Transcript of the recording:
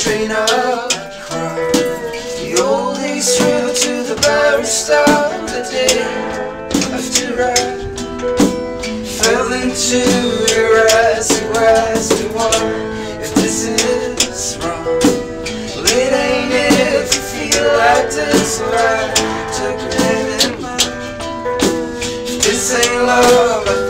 train of crime. The old ace threw to the barrister the day after I fell into your eyes and asked me why. If this is wrong, well, it ain't if you feel like this, so I took it in mind. If this ain't love,